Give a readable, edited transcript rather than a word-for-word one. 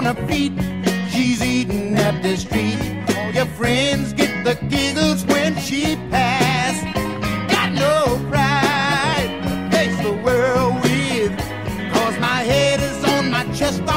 on her feet. She's eating up the street. All your friends get the giggles when she pass. Got no pride to face the world with, 'cause my head is on my chest.